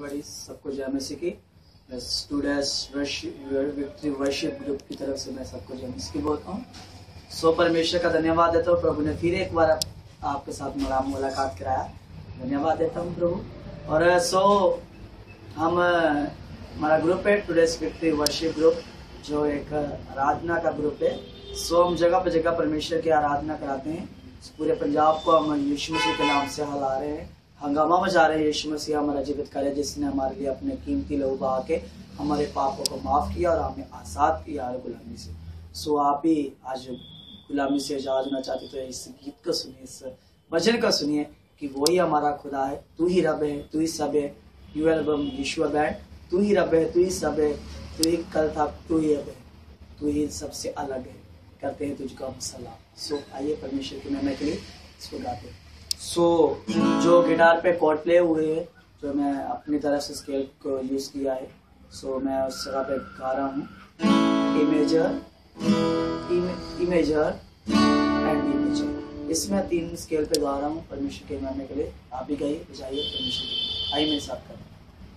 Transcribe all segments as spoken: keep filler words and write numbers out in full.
Everybody, सबको जय मसीह की। स्टूडेंट्स विक्ट्री वर्शिप ग्रुप की तरफ से मैं सबको जय मसीह की बोलता हूँ। सो परमेश्वर का धन्यवाद देता हूँ, प्रभु ने फिर एक बार आपके साथ मुलाकात कराया, धन्यवाद देता हूँ प्रभु। और सो हम हमारा ग्रुप है टुडेस विक्ट्री वर्शिप ग्रुप, जो एक आराधना का ग्रुप है। सो हम जगह पर जगह परमेश्वर की आराधना कराते हैं। पूरे पंजाब को हम यीशु मसीह के नाम से हिला रहे हैं, हंगामा मचा रहे हैं। यीशु मसीह हमारा जीवित कार्य, जिसने हमारे लिए अपने कीमती लहू बहा के हमारे पापों को माफ किया और हमें आजाद किया है गुलामी से। सो आप भी आज गुलामी से आजाद होना चाहते तो इस गीत को सुनिए, इस वचन को सुनिए कि वो ही हमारा खुदा है, तू ही रब है, तू ही सब है। यू एल्बम यीशु बैंड, तू ही रब है, तू ही सब है, तू ही कल था, तू ही अब है, तू ही सबसे अलग है, करते हैं तुझको हम सलाम। सो आइए परमेश्वर की महिमा के लिए इसको गाते हैं। सो so, जो गिटार पे कॉर्ड प्ले हुए हैं, जो मैं अपनी तरफ से स्केल को यूज किया है, सो so, मैं उस जगह पे गा रहा हूँ A major, E major and D major. इसमें तीन स्केल पे गा रहा हूँ परमेश्वर के महिमा के लिए। आप भी गाइए, बजाइए परमेश्वर के। आइए मेरे साथ करें।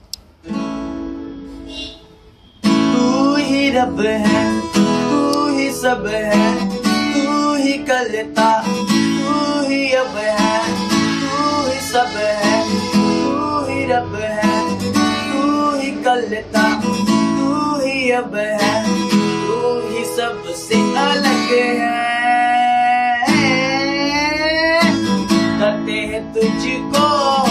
तू ही रब है, तू ही सब है, तू ही कल था, तू ही अब है, तू ही सब है, तू ही रब है, तू ही कल था, तू ही अब है, तू ही सबसे अलग है। करते हैं तुझको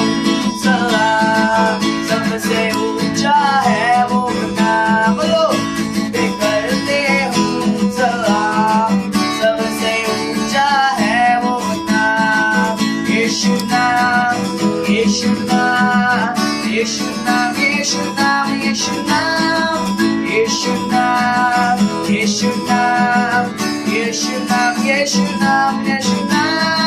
सलाम, सबसे ऊंचा है वो नाम, बोलो करते हूँ सलाम, सबसे ऊंचा है वो नाम। यीशु नाम, यीशु नाम, यीशु नाम, यीशु नाम, यीशु नाम, यीशु नाम, यीशु नाम, यीशु नाम, यीशु नाम, यीशु नाम।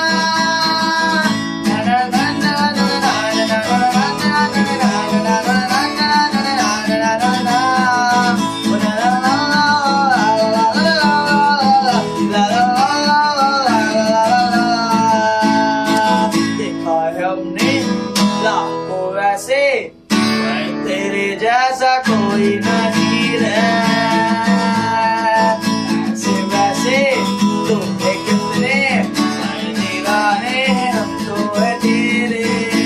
तेरे जैसा कोई नहीं है, ऐसे वैसे तो है कितने दीवाने हैं हम तो है तेरे।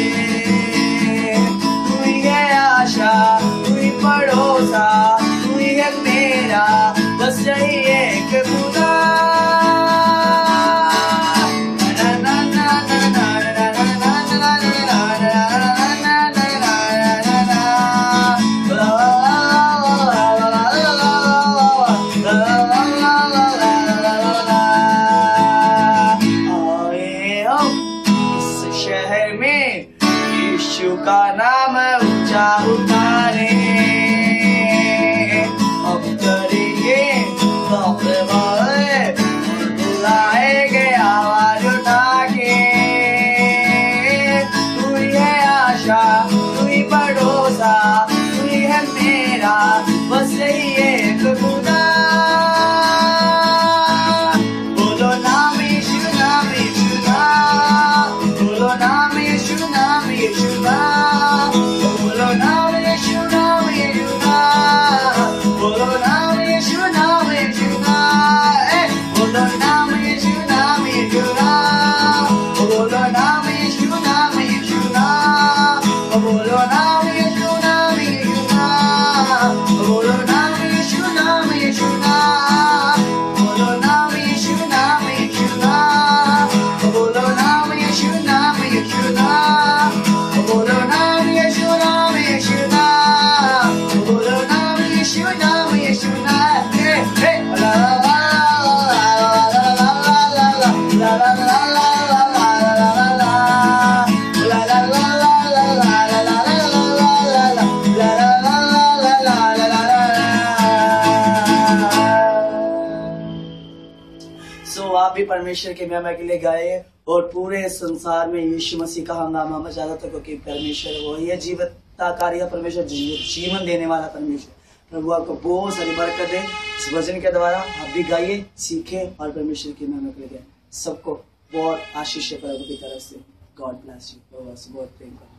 तू ही है आशा, तू ही पड़ोसा, तू ही है मेरा, बस यही एक खुदा। यीशु का नाम ऊंचा उठाने, अब करेंगे बाबे वाले, बुलाएंगे आवाज उठा के। तू ही है आशा, तू ही पड़ोसा, तू ही है मेरा, बस यही एक खुदा। बोलो नाम यीशु, नाम यीशु नाम, बोलो नाम यीशु, नाम यीशु नाम, बोलो नाम यीशु, नाम यीशु नाम, बोलो नाम यीशु, नाम यीशु नाम, बोलो नाम यीशु, नाम यीशु नाम, बोलो नाम यीशु, नाम यीशु नाम, बोलो नाम यीशु, नाम यीशु नाम, बोलो नाम यीशु, नाम यीशु नाम, बोलो नाम यीशु, नाम यीशु नाम, बोलो नाम यीशु, नाम यीशु नाम, बोलो नाम यीशु, नाम यीशु नाम, बोलो नाम यीशु, नाम यीशु नाम। हे हे ला ला ला ला ला ला ला ला ला आप भी परमेश्वर के महिमा के लिए गाए और पूरे संसार में यीशु मसीह का हंगामा मचा था, क्योंकि परमेश्वर वही है जीवता कार्य, परमेश्वर जीवन देने वाला परमेश्वर। प्रभु आपको बहुत सारी बरकत है इस भजन के द्वारा। आप भी गाइए, सीखे और परमेश्वर की महिमा के लिए गाए। सबको बहुत आशीष है प्रभु की तरफ से। God bless you. बहुत प्रेम करें।